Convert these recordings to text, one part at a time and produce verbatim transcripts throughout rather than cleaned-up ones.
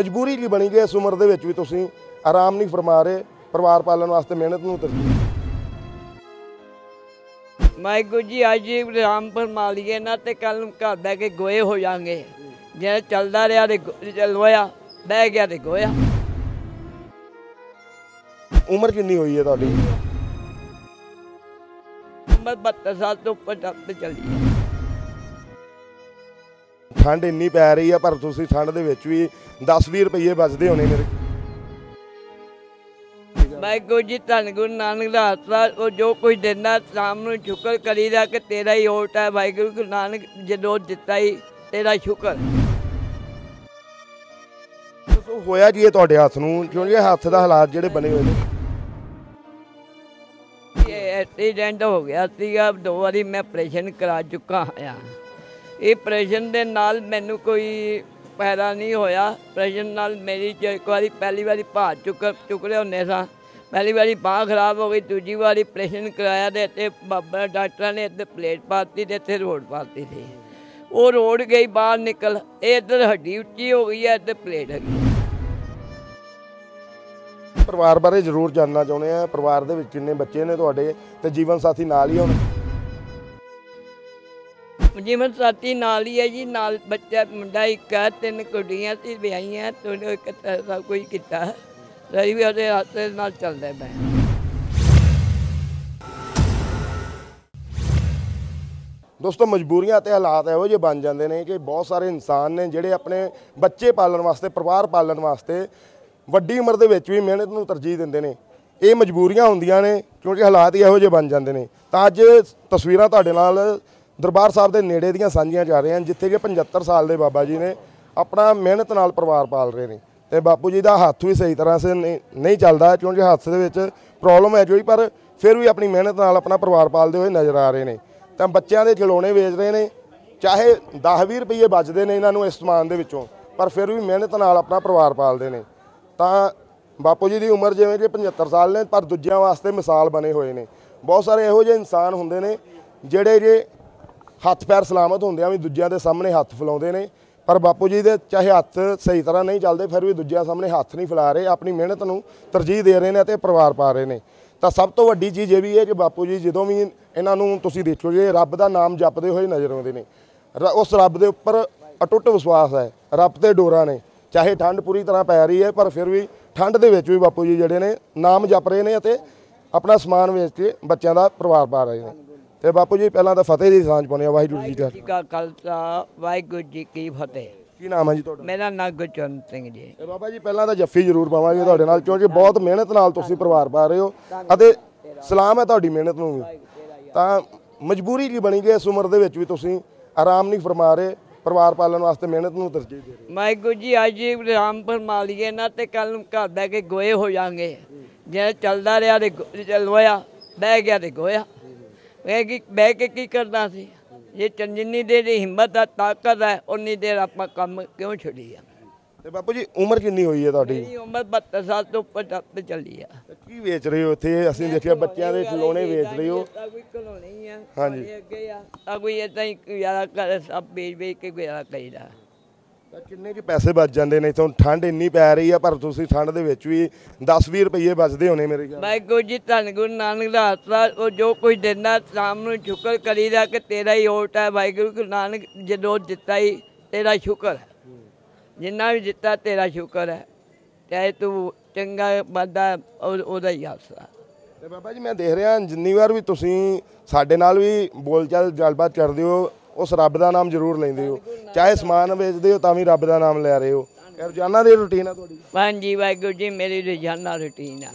मजबूरी की बनी गई इस उम्र दे विच भी तुसीं आराम नहीं फरमा रहे, परिवार पालन वास्ते मेहनत नूं तरजीह। वाहिगुरू जी अज आराम फरमा लीए ना तो कल घर बह के गोए हो जाएंगे। जे चलता रहा तो लोया, बह गया तो गोया। उम्र कितनी हुई है तुहाडी? उम्र बहत्तर साल तो उपर टप चली है। ठंड इन्नी पै रही है पर तुसीं ठंड दे विच भी दस भी रुपये बचते होने मेरे। वाहिगुरू जी धन गुरु नानक दा आसरा जो कुछ देना शाम नूं शुक्र करीदा कि तेरा ही ओट है। वाहिगुरू नानक जो दिता ही तेरा शुक्र। तो होया जी तुहाडे हत्थ नूं, क्योंकि हत्थ दा हालात जिहड़े बने हुए ने। ये एक्सीडेंट हो गया सीगा, दो बारी मैं ऑपरेशन करा चुका हाँ। ये ऑपरेशन दे नाल मैनू कोई फायदा नहीं होया। ऑपरेशन नाल मेरी एक बारी पहली बारी भार चुक चुकरे होने सा, पहली बारी बांह खराब हो गई, दूजी बारी ऑपरेशन कराया तो बाबा डॉक्टर ने इधर प्लेट पाती तो इतने रोड पाती थी। वो रोड गई बाहर निकल, इधर हड्डी उच्ची हो गई है, इधर प्लेट है। परिवार बारे जरूर जानना चाहुंदे आ, परिवार दे विच किन्ने बच्चे ने तुहाडे ते जीवन साथी नाल ही होण? जीवन साथी नाल ही है जी, नाल बच्चा मुंडा एक है, तीन कुड़ियां सी विआहियां, तो सब कुछ किया रही भी ਉਹਦੇ ਹੱਥ ਨਾਲ ਚੱਲਦਾ ਮੈਂ। दोस्तों मजबूरियां ते हालात इहो ਜਿਹੇ बन जाते हैं कि बहुत सारे इंसान ने ਜਿਹੜੇ अपने बच्चे पालन वास्ते, परिवार पालन वास्ते ਵੱਡੀ उम्र ਦੇ ਵਿੱਚ ਵੀ ਮਿਹਨਤ ਨੂੰ ਤਰਜੀਹ ਦਿੰਦੇ ਨੇ। ਇਹ ਮਜਬੂਰੀਆਂ ਹੁੰਦੀਆਂ ਨੇ ਕਿਉਂਕਿ ਹਾਲਾਤ ਹੀ ਇਹੋ ਜਿਹੇ ਬਣ ਜਾਂਦੇ ਨੇ। ਤਾਂ ਅੱਜ ਤਸਵੀਰਾਂ ਤੁਹਾਡੇ ਨਾਲ ਦਰਬਾਰ ਸਾਹਿਬ ਦੇ ਨੇੜੇ ਦੀਆਂ ਸਾਂਝੀਆਂ ਜਾ ਰਹੀਆਂ ਜਿੱਥੇ ਕਿ पचहत्तर साल ਦੇ ਬਾਬਾ ਜੀ ਨੇ ਆਪਣਾ ਮਿਹਨਤ ਨਾਲ ਪਰਿਵਾਰ ਪਾਲ ਰਹੇ ਨੇ। ਤੇ ਬਾਪੂ ਜੀ ਦਾ ਹੱਥ ਵੀ ਸਹੀ ਤਰ੍ਹਾਂ ਸੇ ਨਹੀਂ ਚੱਲਦਾ ਕਿਉਂਕਿ ਹੱਥ ਦੇ ਵਿੱਚ ਪ੍ਰੋਬਲਮ ਹੈ ਕੋਈ, ਪਰ ਫਿਰ ਵੀ ਆਪਣੀ ਮਿਹਨਤ ਨਾਲ ਆਪਣਾ ਪਰਿਵਾਰ ਪਾਲਦੇ ਹੋਏ ਨਜ਼ਰ ਆ ਰਹੇ ਨੇ। ਤਾਂ ਬੱਚਿਆਂ ਦੇ ਖਿਡੌਣੇ ਵੇਚ ਰਹੇ ਨੇ, ਚਾਹੇ ਦਸ ਵੀਹ ਰੁਪਏ ਬਚਦੇ ਨੇ ਇਹਨਾਂ ਨੂੰ ਇਸ ਸਮਾਨ ਦੇ ਵਿੱਚੋਂ, ਪਰ ਫਿਰ ਵੀ ਮਿਹਨਤ ਨਾਲ ਆਪਣਾ ਪਰਿਵਾਰ ਪਾਲਦੇ ਨੇ। ਤਾਂ ਬਾਪੂ ਜੀ ਦੀ ਉਮਰ ਜਿਵੇਂ ਕਿ पचहत्तर ਸਾਲ ਨੇ ਪਰ ਦੂਜਿਆਂ ਵਾਸਤੇ ਮਿਸਾਲ ਬਣੇ ਹੋਏ ਨੇ। ਬਹੁਤ ਸਾਰੇ ਇਹੋ ਜਿਹੇ ਇਨਸਾਨ ਹੁੰਦੇ ਨੇ ਜਿਹੜੇ ਜੇ ਹੱਥ ਪੈਰ ਸਲਾਮਤ ਹੁੰਦਿਆਂ ਵੀ ਦੂਜਿਆਂ ਦੇ ਸਾਹਮਣੇ ਹੱਥ ਫੈਲਾਉਂਦੇ ਨੇ, पर बापू जी दे चाहे हत्थ सही तरह नहीं चलते फिर भी दूजिया सामने हत्थ नहीं फैला रहे, अपनी मेहनत नूं तरजीह दे रहे हैं तो परिवार पा रहे हैं। तो सब तो वड्डी चीज़ ये भी है कि बापू जी जदों भी इन्हां नूं तुसीं देखोगे रब दा नाम जपदे होए नज़र आउंदे ने। उस रब दे उपर अटुट विश्वास है, रब ते डोरा ने। चाहे ठंड पूरी तरह पै रही है पर फिर भी ठंड दे विच भी बापू जी जिहड़े ने नाम जप रहे हैं ते अपना समान वेच के बच्चों का परिवार पा रहे हैं। ਤੇ ਬਾਪੂ ਜੀ ਪਹਿਲਾਂ ਤਾਂ ਫਤਿਹ ਦੀ ਸਾਂਝ ਪਾਉਂਦੇ ਆ। ਵਾਹਿਗੁਰੂ ਜੀ ਕਾ ਖਾਲਸਾ, ਵਾਹਿਗੁਰੂ ਜੀ ਕੀ ਫਤਿਹ। ਕੀ ਨਾਮ ਹੈ ਜੀ ਤੁਹਾਡਾ? ਮੇਰਾ ਨਾਮ ਗੁਰਚਰਨ ਸਿੰਘ ਜੀ। ਤੇ ਬਾਬਾ ਜੀ ਪਹਿਲਾਂ ਤਾਂ ਜੱਫੀ ਜ਼ਰੂਰ ਪਾਵਾਂਗੇ ਤੁਹਾਡੇ ਨਾਲ ਕਿਉਂਕਿ ਬਹੁਤ ਮਿਹਨਤ ਨਾਲ ਤੁਸੀਂ ਪਰਿਵਾਰ ਪਾ ਰਹੇ ਹੋ ਅਤੇ ਸਲਾਮ ਹੈ ਤੁਹਾਡੀ ਮਿਹਨਤ ਨੂੰ ਵੀ। ਤਾਂ ਮਜਬੂਰੀ ਕੀ ਬਣੀ ਗਈ ਇਸ ਉਮਰ ਦੇ ਵਿੱਚ ਵੀ ਤੁਸੀਂ ਆਰਾਮ ਨਹੀਂ ਫਰਮਾ ਰਹੇ, ਪਰਿਵਾਰ ਪਾਲਣ ਵਾਸਤੇ ਮਿਹਨਤ ਨੂੰ ਤਰਜੀਹ ਦੇ ਰਹੇ। ਵਾਹਿਗੁਰੂ ਜੀ ਅਜ ਆਰਾਮ ਫਰਮਾ ਲਈਏ ਨਾ ਤੇ ਕੱਲ ਘਰ ਬਹਿ ਕੇ ਗੋਏ ਹੋ ਜਾਣਗੇ। ਜੇ ਚਲਦਾ ਰਿਹਾ ਤੇ ਲੋਇਆ, ਬਹਿ ਗਿਆ ਤੇ ਗੋਇਆ। बह की बह के की करना सी? जे जिन्नी देर हिम्मत है, ताकत है, उन्नी देर आप काम क्यों छड़ी है। ਤੇ ਬਾਪੂ ਜੀ ਉਮਰ ਕਿੰਨੀ ਹੋਈ ਹੈ ਤੁਹਾਡੀ? मेरी उम्र बहत्तर साल तो उपर टप चली है। ਕੀ ਵੇਚ ਰਹੇ ਹੋ ਇੱਥੇ? ਅਸੀਂ ਦੇਖਿਆ ਬੱਚਿਆਂ ਦੇ ਖਿਡੌਣੇ ਵੇਚ ਰਹੇ ਹੋ। कोई खिलौने ही है हाँ जी। अगे आ कोई इदा ही गुजारा कर, सब बेच बेच के गुजारा करीदा। ਕਿੰਨੇ ਕੁ ਪੈਸੇ ਬਚ ਜਾਂਦੇ ਨੇ ਇੱਥੋਂ? ਠੰਡ ਇੰਨੀ ਪੈ ਰਹੀ ਆ ਪਰ ਤੁਸੀਂ ਠੰਡ ਦੇ ਵਿੱਚ ਵੀ ਦਸ ਵੀਹ ਰੁਪਏ ਬਚਦੇ ਹੋਣੇ ਮੇਰੇ ਖਿਆਲ। ਵਾਹਿਗੁਰੂ ਜੀ ਧੰਨ ਗੁਰੂ ਨਾਨਕ ਦਾ ਆਸਰਾ ਜੋ ਕੁਝ ਦੇਣਾ ਸ਼ਾਮ ਨੂੰ ਸ਼ੁਕਰ ਕਰੀਦਾ ਕਿ ਤੇਰਾ ਹੀ ਓਟ ਹੈ। ਵਾਹਿਗੁਰੂ ਨਾਨਕ ਜੋ ਦਿੱਤਾ ਹੀ ਤੇਰਾ ਸ਼ੁਕਰ ਹੈ, ਜਿੰਨਾ ਵੀ ਦਿੱਤਾ ਤੇਰਾ ਸ਼ੁਕਰ ਹੈ। ਚਾਹੇ ਤੂੰ ਚੰਗਾ ਬੰਦਾ ਉਹਦਾ ਹੀ ਆਸਰਾ। ਤੇ ਬਾਬਾ ਜੀ ਮੈਂ ਦੇਖ ਰਿਹਾ ਜਿੰਨੀ ਵਾਰ ਵੀ ਤੁਸੀਂ ਸਾਡੇ ਨਾਲ ਵੀ ਬੋਲਚਾਲ ਗੱਲਬਾਤ ਕਰਦੇ ਹੋ उस रब का नाम जरूर लेंदे हो, चाहे समान बेचते हो तां भी रब का नाम लै रहे हो। रोजाना की रूटीन है तुहाडी? हाँ जी वाहिगुरू जी मेरी रोजाना रूटीन है।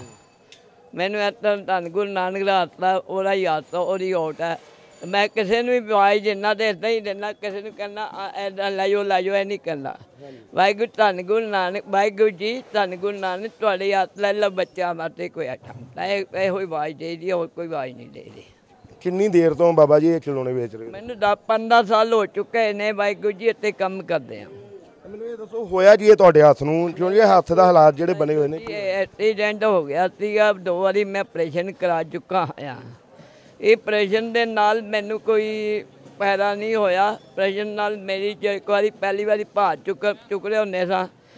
मैनू धन गुरु नानक का हत्थ ओहदा ही हत्थ ओहदी ओट है। मैं किसी भी आवाज़ देना तो इदा ही देना, किसी को कहना इदा लै जाओ लै जाओ, नहीं करना। वाहिगुरू धन गुरु नानक, वाहिगुरू जी धन गुरु नानक तुहाडे हत्थ लै लो बच्चा माते कोई आठा इहो आवाज़ दे दी, होर कोई आवाज़ नहीं दे दी। किन्नी देर तो बाबा जी ये खिलौने बेच रहे हो? मैनू दस पंद्रह साल हो चुके ने वाहिगुरू जी इत्थे काम करदे आ। मैनू ये दसो होया जी तुहाडे हत्थ नूं क्योंकि हत्थ दा हालात जिहड़े बने हुए ने? एक्सीडेंट हो गया सीगा, दो बारी मैं ऑपरेशन करा चुका हाँ। ये ऑपरेशन दे नाल मैनू कोई फायदा नहीं होया। ऑपरेशन नाल मेरी एक बारी पहली बारी भार चुक चुकरे होने सा,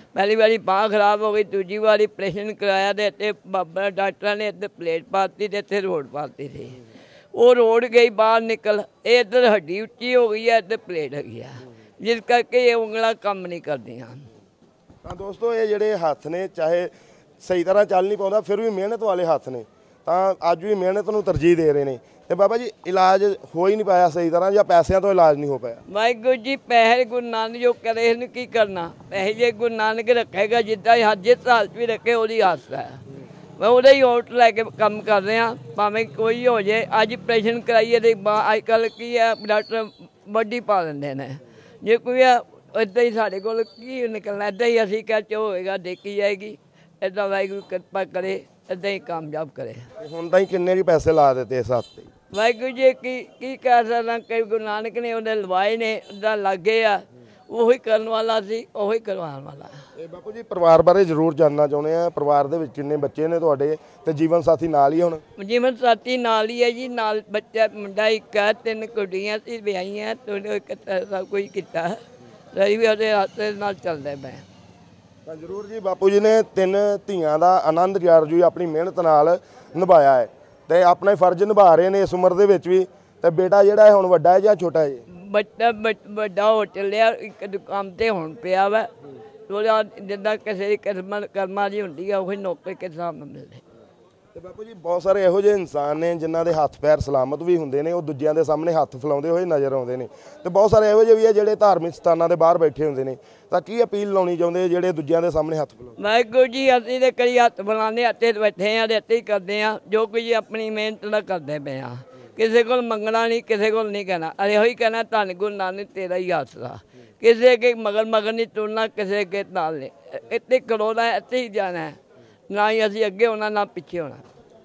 पहली बारी बांह खराब हो गई, दूजी बारी ऑपरेशन कराया तो इतने बाबा डॉक्टर ने इतने प्लेट पाती तो इतने रोड पाती थी। वो रोड गई बाहर निकल, ये इधर हड्डी उच्ची हो गई है, इधर प्लेट है गया, जिस करके ये उंगलां काम नहीं करदियां। ਤਾਂ ਦੋਸਤੋ ਇਹ ਜਿਹੜੇ ਹੱਥ ਨੇ ਚਾਹੇ ਸਹੀ ਤਰ੍ਹਾਂ ਚੱਲ ਨਹੀਂ ਪਾਉਂਦਾ ਫਿਰ ਵੀ ਮਿਹਨਤ ਵਾਲੇ ਹੱਥ ਨੇ, ਤਾਂ ਅੱਜ ਵੀ ਮਿਹਨਤ ਨੂੰ ਤਰਜੀਹ ਦੇ ਰਹੇ ਨੇ। ਤੇ ਬਾਬਾ ਜੀ ਇਲਾਜ ਹੋ ਹੀ ਨਹੀਂ ਪਾਇਆ ਸਹੀ ਤਰ੍ਹਾਂ ਜਾਂ ਪੈਸਿਆਂ ਤੋਂ ਇਲਾਜ ਨਹੀਂ ਹੋ ਪਾਇਆ? ਵਾਹਿਗੁਰੂ ਜੀ ਪੈਸੇ ਗੁਰੂ ਨਾਨਕ ਜੋ ਕਰੇ ਇਹਨੂੰ ਕੀ ਕਰਨਾ, ਪੈਸੇ ਜੇ ਗੁਰੂ ਨਾਨਕ ਰੱਖੇਗਾ ਜਿੱਦਾਂ ਜਿਸ ਹਾਲਤ ਵੀ ਰੱਖੇ ਉਹਦੀ ਆਸਰਾ ਹੈ। ਮੈਂ ਉਹਦਾ ਹੀ ਔਟ ਲੈ ਕੇ ਕੰਮ ਕਰ ਰਿਹਾ, ਭਾਵੇਂ ਕੋਈ ਹੋ ਜੇ। ਅੱਜ ਆਪਰੇਸ਼ਨ ਕਰਾਈਏ ਤੇ ਅੱਜ ਕੱਲ੍ਹ ਕੀ ਹੈ ਡਾਕਟਰ ਵੱਡੀ ਪਾ ਦਿੰਦੇ ਨੇ, ਜੇ ਕੋਈ ਇੱਦਾਂ ਹੀ ਸਾਡੇ ਕੋਲ ਕੀ ਨਿਕਲਣਾ, ਇੱਦਾਂ ਹੀ ਅਸੀਂ ਕਹਿ ਚ ਹੋਏਗਾ ਦੇਖੀ ਜਾਏਗੀ। ਇੱਦਾਂ ਵਾਹਿਗੁਰੂ ਕਿਰਪਾ ਕਰੇ, ਇੱਦਾਂ ਹੀ ਕਾਮਯਾਬ ਕਰੇ। ਹੁਣ ਤਾਂ ਹੀ ਕਿੰਨੇ ਵੀ ਪੈਸੇ ਲਾ ਦਿੱਤੇ ਇਸ ਹੱਥ 'ਤੇ। ਵਾਹਿਗੁਰੂ ਜੀ ਕੀ ਕੀ ਕਹਿ ਸਕਦਾ, ਕਈ ਗੁਰੂ ਨਾਨਕ ਨੇ ਉਹਦੇ ਲਵਾਏ ਨੇ, ਉਹਦਾ ਲੱਗੇ ਆ, ਉਹੀ ਕਰਨ ਵਾਲਾ ਸੀ, ਉਹੀ ਕਰਵਾਉਣ ਵਾਲਾ। ਇਹ ਬਾਪੂ ਜੀ ਪਰਿਵਾਰ ਬਾਰੇ ਜ਼ਰੂਰ ਜਾਣਨਾ ਚਾਹੁੰਦੇ ਆ, ਪਰਿਵਾਰ ਦੇ ਵਿੱਚ ਕਿੰਨੇ ਬੱਚੇ ਨੇ ਤੁਹਾਡੇ ਤੇ ਜੀਵਨ ਸਾਥੀ ਨਾਲ ਹੀ? ਹੁਣ ਜੀਵਨ ਸਾਥੀ ਨਾਲ ਹੀ ਹੈ ਜੀ, ਨਾਲ ਬੱਚਾ ਮੁੰਡਾ ਇੱਕ ਹੈ, ਤਿੰਨ ਕੁੜੀਆਂ ਸੀ ਵਿਆਹੀਆਂ, ਦੋਨੋਂ ਇੱਕ ਸਭ ਕੁਝ ਕੀਤਾ, ਸਹੀ ਵੀ ਉਹਦੇ ਹੱਥ ਨਾਲ ਚੱਲਦੇ ਪਏ। ਤਾਂ ਜ਼ਰੂਰ ਜੀ ਬਾਪੂ ਜੀ ਨੇ ਤਿੰਨ ਧੀਆਂ ਦਾ ਆਨੰਦ ਕਾਰਜ ਆਪਣੀ ਮਿਹਨਤ ਨਾਲ ਨਿਭਾਇਆ ਹੈ ਤੇ ਆਪਣਾ ਫਰਜ਼ ਨਿਭਾ ਰਹੇ ਨੇ ਇਸ ਉਮਰ ਦੇ ਵਿੱਚ ਵੀ। ਤੇ ਬੇਟਾ ਜਿਹੜਾ ਹੈ ਹੁਣ ਵੱਡਾ ਹੈ ਜਾਂ ਛੋਟਾ ਹੈ ਜੀ? ਬੱਚਾ ਵੱਡਾ ਹੋ ਚੱਲਿਆ, ਇੱਕ ਦੁਕਾਨ ਤੇ ਹੁਣ ਪਿਆ ਵਾ, ਉਹਦਾ ਜਿੱਦਾਂ ਕਿਸੇ ਦੀ ਕਰਮਾਂ ਕਰਮਾਂ ਦੀ ਹੁੰਦੀ ਆ ਉਹੀ ਨੌਕਰੀ ਕਿਸ ਹਿਸਾਬ ਨਾਲ ਮਿਲਦੇ। ਤੇ ਬਾਪੂ ਜੀ ਬਹੁਤ ਸਾਰੇ ਇਹੋ ਜਿਹੇ ਇਨਸਾਨ ਨੇ ਜਿਨ੍ਹਾਂ ਦੇ ਹੱਥ ਪੈਰ ਸਲਾਮਤ ਵੀ ਹੁੰਦੇ ਨੇ, ਉਹ ਦੂਜਿਆਂ ਦੇ ਸਾਹਮਣੇ ਹੱਥ ਫੈਲਾਉਂਦੇ ਹੋਏ ਨਜ਼ਰ ਆਉਂਦੇ ਨੇ, ਤੇ ਬਹੁਤ ਸਾਰੇ ਇਹੋ ਜਿਹੇ ਵੀ ਆ ਜਿਹੜੇ ਧਾਰਮਿਕ ਸਥਾਨਾਂ ਦੇ ਬਾਹਰ ਬੈਠੇ ਹੁੰਦੇ ਨੇ। ਤਾਂ ਕੀ ਅਪੀਲ ਲਾਉਣੀ ਚਾਹੁੰਦੇ ਜਿਹੜੇ ਦੂਜਿਆਂ ਦੇ ਸਾਹਮਣੇ ਹੱਥ ਫੈਲਾਉਂਦੇ? ਵਾਹਿਗੁਰੂ ਜੀ ਅਸੀਂ ਤੇ ਕਈ ਹੱਥ ਬਣਾਉਂਦੇ, ਇੱਥੇ ਬੈਠੇ ਆ ਤੇ ਇੱਥੇ ਹੀ ਕਰਦੇ ਆ, ਜੋ ਕੁਝ ਆਪਣੀ ਮਿਹਨਤ ਨਾਲ ਕਰਦੇ ਪਏ ਆ। ਕਿਸੇ ਕੋਲ ਮੰਗਣਾ ਨਹੀਂ, ਕਿਸੇ ਕੋਲ ਨਹੀਂ ਕਹਿਣਾ, ਅਰੇ ਇਹੋ ਹੀ ਕਹਿਣਾ ਧੰਨ ਗੁਰੂ ਨਾਨਕ ਤੇਰਾ ਹੀ ਆਸਰਾ। ਕਿਸੇ ਕੇ ਮਗਰ ਮਗਰ ਨਹੀਂ ਤੁਰਨਾ, ਕਿਸੇ ਕੇ ਨਾਲ ਨਹੀਂ, ਇੱਥੇ ਖਲੋਣਾ, ਇੱਥੇ ਹੀ ਜਾਣਾ, ਨਾ ਹੀ ਅਸੀਂ ਅੱਗੇ ਹੋਣਾ ਨਾ ਪਿੱਛੇ ਹੋਣਾ।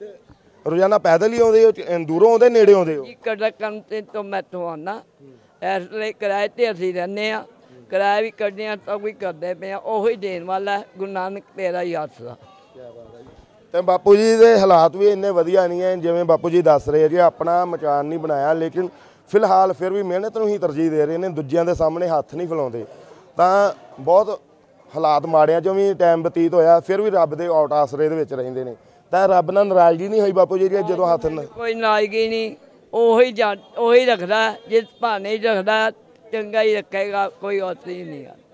ਰੋਜ਼ਾਨਾ ਪੈਦਲ ਹੀ ਆਉਂਦੇ ਹੋ, ਦੂਰੋਂ ਆਉਂਦੇ ਨੇੜੇ ਆਉਂਦੇ ਹੋ? ਜੀ ਕੜਾ ਕੰਮ ਤੇ ਤੋਂ ਮੈਂ ਤੋਂ ਆਉਣਾ, ਇਸ ਲਈ ਕਿਰਾਏ ਤੇ ਅਸੀਂ ਰਹਿੰਦੇ ਹਾਂ, ਕਿਰਾਇਆ ਵੀ ਕੱਢਦੇ ਹਾਂ, ਸਭ ਕੁਝ ਕਰਦੇ ਪਏ ਹਾਂ, ਉਹੀ ਦੇਣ ਵਾਲਾ ਗੁਰੂ ਨਾਨਕ ਤੇਰਾ ਹੀ ਆਸਰਾ। ਤੇ ਬਾਪੂ ਜੀ ਦੇ ਹਾਲਾਤ ਵੀ ਇੰਨੇ ਵਧੀਆ ਨਹੀਂ ਹੈ ਜਿਵੇਂ ਬਾਪੂ ਜੀ ਦੱਸ ਰਹੇ ਜੀ, ਆਪਣਾ ਮਕਾਨ ਨਹੀਂ ਬਣਾਇਆ ਲੇਕਿਨ ਫਿਲਹਾਲ ਫਿਰ ਵੀ ਮਿਹਨਤ ਨੂੰ ਹੀ ਤਰਜੀਹ ਦੇ ਰਹੇ ਨੇ, ਦੂਜਿਆਂ ਦੇ ਸਾਹਮਣੇ ਹੱਥ ਨਹੀਂ ਫੈਲਾਉਂਦੇ। ਤਾਂ ਬਹੁਤ ਹਾਲਾਤ ਮਾੜਿਆਂ 'ਚੋਂ ਵੀ ਟਾਈਮ ਬਤੀਤ ਹੋਇਆ, ਫਿਰ ਵੀ ਰੱਬ ਦੇ ਔਟ ਆਸਰੇ ਦੇ ਵਿੱਚ ਰਹਿੰਦੇ ਨੇ। ਤਾਂ ਰੱਬ ਨਾਲ ਨਾਰਾਜ਼ਗੀ ਨਹੀਂ ਹੋਈ ਬਾਪੂ ਜੀ ਜਦੋਂ ਹੱਥ? ਕੋਈ ਨਾਰਾਜ਼ਗੀ ਨਹੀਂ, ਉਹੀ ਜਾਂ ਉਹੀ ਰੱਖਦਾ, ਜਿਸ ਭਾਣੇ ਰੱਖਦਾ ਚੰਗਾ ਹੀ ਰੱਖੇਗਾ, ਕੋਈ ਔਸਰੀ ਨਹੀਂ ਆ।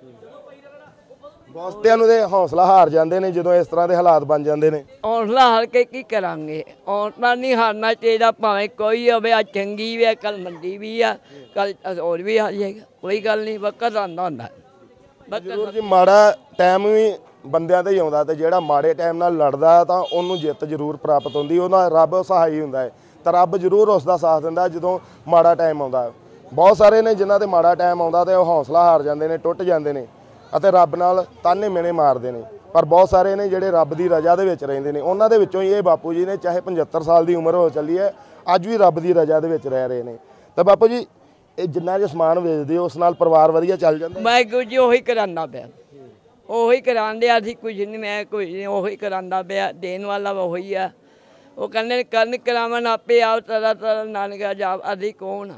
ਦੋਸਤਿਆਂ ਨੂੰ ਦੇ ਹੌਸਲਾ ਹਾਰ ਜਾਂਦੇ ਨੇ ਜਦੋਂ ਇਸ ਤਰ੍ਹਾਂ ਦੇ ਹਾਲਾਤ ਬਣ ਜਾਂਦੇ ਨੇ। ਹੌਸਲਾ ਹਾਰ ਕੇ ਕੀ ਕਰਾਂਗੇ, ਹੌਸਲਾ ਨਹੀਂ ਹਾਰਨਾ ਚਾਹੀਦਾ, ਭਾਵੇਂ ਕੋਈ ਹੋਵੇ। ਅੱਜ ਚੰਗੀ ਵੀ ਆ, ਕੱਲ ਮੰਦੀ ਵੀ ਆ, ਕੱਲ ਹੋਰ ਵੀ ਆ ਜਾਏਗਾ, ਕੋਈ ਗੱਲ ਨਹੀਂ, ਵਕਤ ਆਉਂਦਾ ਹੁੰਦਾ। ਜ਼ਰੂਰ ਜੀ ਮਾੜਾ ਟਾਈਮ ਵੀ ਬੰਦਿਆਂ ਤੇ ਹੀ ਆਉਂਦਾ, ਤੇ ਜਿਹੜਾ ਮਾੜੇ ਟਾਈਮ ਨਾਲ ਲੜਦਾ ਤਾਂ ਉਹਨੂੰ ਜਿੱਤ ਜ਼ਰੂਰ ਪ੍ਰਾਪਤ ਹੁੰਦੀ, ਉਹਦਾ ਰੱਬ ਸਹਾਈ ਹੁੰਦਾ ਹੈ। ਤਾਂ ਰੱਬ ਜ਼ਰੂਰ ਉਸ ਦਾ ਸਾਥ ਦਿੰਦਾ ਜਦੋਂ ਮਾੜਾ ਟਾਈਮ ਆਉਂਦਾ। ਬਹੁਤ ਸਾਰੇ ਨੇ ਜਿਨ੍ਹਾਂ 'ਤੇ ਮਾੜਾ ਟਾਈਮ ਆਉਂਦਾ ਤੇ ਉਹ ਹੌਸਲਾ ਹਾਰ ਜਾਂਦੇ ਨੇ, ਟੁੱਟ ਜਾਂਦੇ ਨੇ ਅਤੇ ਰੱਬ ਨਾਲ ਤਾਨੇ ਮਿਹਣੇ ਮਾਰਦੇ ਨੇ। ਪਰ ਬਹੁਤ ਸਾਰੇ ਨੇ ਜਿਹੜੇ ਰੱਬ ਦੀ ਰਜ਼ਾ ਦੇ ਵਿੱਚ ਰਹਿੰਦੇ ਨੇ, ਉਹਨਾਂ ਦੇ ਵਿੱਚੋਂ ਹੀ ਇਹ ਬਾਪੂ ਜੀ ਨੇ, ਚਾਹੇ ਪਝੱਤਰ ਸਾਲ ਦੀ ਉਮਰ ਹੋ ਚੱਲੀ ਹੈ, ਅੱਜ ਵੀ ਰੱਬ ਦੀ ਰਜ਼ਾ ਦੇ ਵਿੱਚ ਰਹਿ ਰਹੇ ਨੇ। ਤਾਂ ਬਾਪੂ ਜੀ ਇਹ ਜਿੰਨਾ ਜਿਹਾ ਸਮਾਨ ਵੇਚਦੇ ਹੋ ਉਸ ਨਾਲ ਪਰਿਵਾਰ ਵਧੀਆ ਚੱਲ ਜਾਂਦਾ? ਵਾਹਿਗੁਰੂ ਜੀ ਉਹੀ ਕਰਾਉਂਦਾ ਪਿਆ, ਉਹੀ ਕਰਾਉਂਦੇ, ਅਸੀਂ ਕੁਝ ਨਹੀਂ, ਮੈਂ ਕੁਝ ਨਹੀਂ, ਉਹੀ ਕਰਾਉਂਦਾ ਪਿਆ, ਦੇਣ ਵਾਲਾ ਉਹੀ ਆ। ਉਹ ਕਹਿੰਦੇ ਕਰਨ ਕਰਾਵਣ ਆਪੇ ਆਪ ਤਰਾ ਤਰਾ ਨਾਨਕਾ ਜਾਪ, ਅਸੀਂ ਕੌਣ ਆ?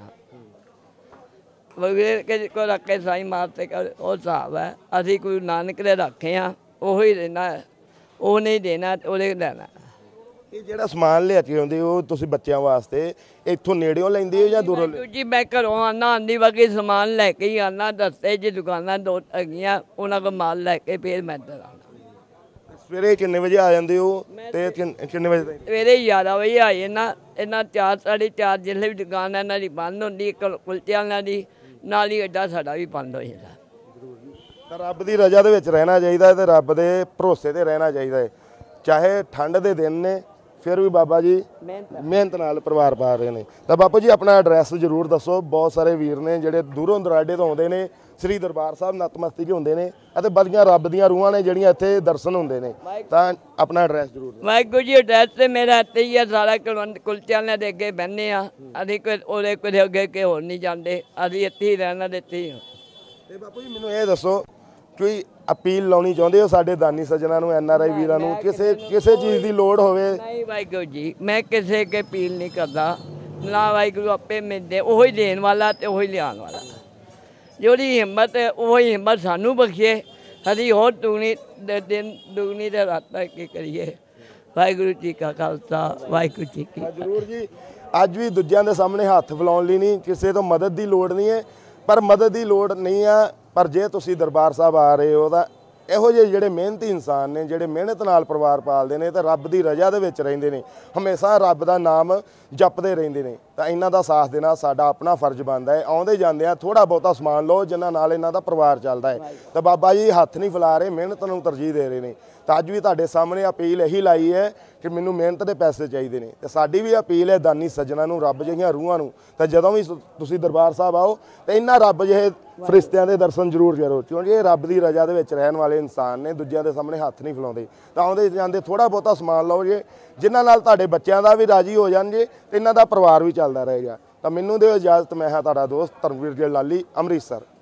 ਵਗੈਰ ਕੇ ਕੋ ਰੱਖੇ ਸਾਈ ਮਾਰਤੇ ਉਹ ਹਿਸਾਬ ਹੈ, ਅਸੀਂ ਕੋਈ ਨਾਨਕ ਦੇ ਰੱਖੇ ਆ, ਉਹੀ ਦੇਣਾ, ਉਹ ਨਹੀਂ ਦੇਣਾ, ਉਹਦੇ ਲੈਣਾ। ਇਹ ਜਿਹੜਾ ਸਮਾਨ ਲਿਆ ਕੇ ਆਉਂਦੇ ਹੋ ਤੁਸੀਂ ਬੱਚਿਆਂ ਵਾਸਤੇ, ਇੱਥੋਂ ਨੇੜਿਓਂ ਲੈਂਦੇ ਹੋ ਜਾਂ ਦੂਰੋਂ? ਜੀ ਮੈਂ ਘਰੋਂ ਆਉਣਾ, ਆਉਂਦੀ ਵਕਤ ਸਮਾਨ ਲੈ ਕੇ ਹੀ ਆਉਣਾ, ਰਸਤੇ 'ਚ ਦੁਕਾਨਾਂ ਦੋ ਹੈਗੀਆਂ, ਉਹਨਾਂ ਕੋਲ ਮਾਲ ਲੈ ਕੇ ਫਿਰ ਮੈਂ ਇੱਧਰ ਆਉਣਾ। ਸਵੇਰੇ ਕਿੰਨੇ ਵਜੇ ਆ ਜਾਂਦੇ ਹੋ ਤੇ ਕਿੰਨੇ ਵਜੇ ਤੱਕ? ਸਵੇਰੇ ਗਿਆਰਾਂ ਵਜੇ ਆਏ ਨਾ, ਇਹਨਾਂ ਚਾਰ ਸਾਢੇ ਚਾਰ ਜਿਸਲੇ ਵੀ ਦੁਕਾਨ ਇਹਨਾਂ ਦੀ ਬੰਦ ਹੁੰਦੀ, ਕੁਲਚੇ ਵਾਲਿਆਂ ਦੀ, ਨਾਲ ਹੀ ਅੱਡਾ ਸਾਡਾ ਵੀ ਬੰਦ ਹੋ ਜਾਂਦਾ। ਤਾਂ ਰੱਬ ਦੀ ਰਜ਼ਾ ਦੇ ਵਿੱਚ ਰਹਿਣਾ ਚਾਹੀਦਾ ਤੇ ਰੱਬ ਦੇ ਭਰੋਸੇ ਤੇ ਰਹਿਣਾ ਚਾਹੀਦਾ ਹੈ। ਚਾਹੇ ਠੰਡ ਦੇ ਦਿਨ ਨੇ ਫਿਰ ਵੀ ਬਾਬਾ ਜੀ ਮਿਹਨਤ ਨਾਲ ਪਰਿਵਾਰ ਪਾ ਰਹੇ ਨੇ। ਤਾਂ ਬਾਪੂ ਜੀ ਆਪਣਾ ਐਡਰੈਸ ਜ਼ਰੂਰ ਦੱਸੋ। ਬਹੁਤ ਸਾਰੇ ਵੀਰ ਨੇ ਜਿਹੜੇ ਦੂਰੋਂ ਦਰਾਡੇ ਤੋਂ ਆਉਂਦੇ ਨੇ, ਸ੍ਰੀ ਦਰਬਾਰ ਸਾਹਿਬ ਨਤਮਸਤਕ ਹੁੰਦੇ ਨੇ ਅਤੇ ਬੜੀਆਂ ਰੱਬ ਦੀਆਂ ਰੂਹਾਂ ਨੇ ਜਿਹੜੀਆਂ ਇੱਥੇ ਦਰਸ਼ਨ ਹੁੰਦੇ ਨੇ। ਤਾਂ ਆਪਣਾ ਐਡਰੈਸ ਜ਼ਰੂਰ। ਵਾਹਿਗੁਰੂ ਜੀ ਐਡਰੈਸ ਤੇ ਮੇਰਾ ਇੱਥੇ ਹੀ ਆ, ਸਾਰਾ ਕੁਲਚਿਆਂ ਦੇ ਅੱਗੇ ਬਹਿੰਦੇ ਆ, ਅਸੀਂ ਕੋਈ ਉਹਦੇ ਕੋਈ ਅੱਗੇ ਕਿ ਹੋਰ ਨਹੀਂ ਜਾਂਦੇ, ਅਸੀਂ ਇੱਥੇ ਹੀ ਰਹਿਣਾ ਤੇ ਇੱਥੇ ਹੀ। ਤੇ ਬਾਪੂ ਜੀ ਮੈਨੂੰ ਇਹ ਦੱਸੋ, ਕੋਈ ਅਪੀਲ ਲਾਉਣੀ ਚਾਹੁੰਦੇ ਹੋ ਸਾਡੇ ਦਾਨੀ ਸੱਜਣਾ ਨੂੰ, ਐਨ ਆਰ ਆਈ ਵੀਰਾਂ ਨੂੰ, ਕਿਸੇ ਕਿਸੇ ਚੀਜ਼ ਦੀ ਲੋੜ ਹੋਵੇ? ਨਹੀਂ ਵਾਹਿਗੁਰੂ ਜੀ, ਮੈਂ ਕਿਸੇ ਕੇ ਅਪੀਲ ਨਹੀਂ ਕਰਦਾ, ਨਾ ਵਾਹਿਗੁਰੂ ਆਪੇ ਮਿਲਦੇ, ਉਹੀ ਦੇਣ ਵਾਲਾ ਤੇ ਉਹੀ ਲਿਆਉਣ ਵਾਲਾ। ਜਿਹੜੀ ਹਿੰਮਤ ਉਹੀ ਹਿੰਮਤ ਸਾਨੂੰ ਬਖਸ਼ੇ, ਸਾਡੀ ਹੋਰ ਦੁਗਣੀ ਦੇ ਦਿਨ ਦੁਗਣੀ ਦੇ ਰਾਤਾਂ ਕੀ ਕਰੀਏ। ਵਾਹਿਗੁਰੂ ਜੀ ਕਾ ਖਾਲਸਾ ਵਾਹਿਗੁਰੂ ਜੀ ਕੀ ਫਤਿਹ। ਜ਼ਰੂਰ ਜੀ, ਅੱਜ ਵੀ ਦੂਜਿਆਂ ਦੇ ਸਾਹਮਣੇ ਹੱਥ ਫੈਲਾਉਣ ਲਈ ਨਹੀਂ, ਕਿਸੇ ਤੋਂ ਮਦਦ ਦੀ ਲੋੜ ਨਹੀਂ ਹੈ, ਪਰ ਮਦਦ ਦੀ ਲੋੜ ਨਹੀਂ ਆ। ਪਰ ਜੇ ਤੁਸੀਂ ਦਰਬਾਰ ਸਾਹਿਬ ਆ ਰਹੇ ਹੋ ਤਾਂ ਇਹੋ ਜਿਹੇ ਜਿਹੜੇ ਮਿਹਨਤੀ ਇਨਸਾਨ ਨੇ, ਜਿਹੜੇ ਮਿਹਨਤ ਨਾਲ ਪਰਿਵਾਰ ਪਾਲਦੇ ਨੇ ਤੇ ਰੱਬ ਦੀ ਰਜ਼ਾ ਦੇ ਵਿੱਚ ਰਹਿੰਦੇ ਨੇ, ਹਮੇਸ਼ਾ ਰੱਬ ਦਾ ਨਾਮ ਜਪਦੇ ਰਹਿੰਦੇ ਨੇ, ਤਾਂ ਇਹਨਾਂ ਦਾ ਸਾਥ ਦੇਣਾ ਸਾਡਾ ਆਪਣਾ ਫਰਜ਼ ਬਣਦਾ ਹੈ। ਆਉਂਦੇ ਜਾਂਦੇ ਆ ਥੋੜਾ ਬਹੁਤਾ ਸਮਾਨ ਲਓ ਜਿਨ੍ਹਾਂ ਨਾਲ ਇਹਨਾਂ ਦਾ ਪਰਿਵਾਰ ਚੱਲਦਾ ਹੈ। ਤਾਂ ਬਾਬਾ ਜੀ ਹੱਥ ਨਹੀਂ ਫੈਲਾ ਰਹੇ, ਮਿਹਨਤ ਨੂੰ ਤਰਜੀਹ ਦੇ ਰਹੇ ਨੇ। ਤਾਂ ਅੱਜ ਵੀ ਤੁਹਾਡੇ ਸਾਹਮਣੇ ਅਪੀਲ ਇਹੀ ਲਾਈ ਹੈ ਕਿ ਮੈਨੂੰ ਮਿਹਨਤ ਦੇ ਪੈਸੇ ਚਾਹੀਦੇ ਨੇ, ਤੇ ਸਾਡੀ ਵੀ ਅਪੀਲ ਹੈ ਦਾਨੀ ਸੱਜਣਾ ਨੂੰ, ਰੱਬ ਜਿਹੀਆਂ ਰੂਹਾਂ ਨੂੰ, ਤਾਂ ਜਦੋਂ ਵੀ ਤੁਸੀਂ ਦਰਬਾਰ ਸਾਹਿਬ ਆਓ ਤਾਂ ਇਹਨਾਂ ਰੱਬ ਜਿਹੇ ਫਰਿਸ਼ਤਿਆਂ ਦੇ ਦਰਸ਼ਨ ਜ਼ਰੂਰ ਕਰੋ, ਕਿਉਂਕਿ ਇਹ ਰੱਬ ਦੀ ਰਜ਼ਾ ਦੇ ਵਿੱਚ ਰਹਿਣ ਵਾਲੇ ਇਨਸਾਨ ਨੇ, ਦੂਜਿਆਂ ਦੇ ਸਾਹਮਣੇ ਹੱਥ ਨਹੀਂ ਫੈਲਾਉਂਦੇ। ਤਾਂ ਆਉਂਦੇ ਜਾਂਦੇ ਥੋੜਾ ਬਹੁਤਾ ਸਮਾਨ ਲਓ ਜੇ, ਜਿਨ੍ਹਾਂ ਨਾਲ ਤੁਹਾਡੇ ਬੱਚਿਆਂ ਦਾ ਵੀ ਰਾਜੀ ਹੋ ਜਾਣਗੇ ਤੇ ਇਹਨਾਂ ਦਾ ਪਰਿਵਾਰ ਵੀ ਚੱਲਦਾ ਰਹੇਗਾ। ਤਾਂ ਮੈਨੂੰ ਦਿਓ ਇਜਾਜ਼ਤ, ਮੈਂ ਹਾਂ ਤੁਹਾਡਾ ਦੋਸਤ ਧਰਮਵੀਰ ਜੀ ਲਾਲੀ, ਅੰਮ੍ਰਿਤਸਰ।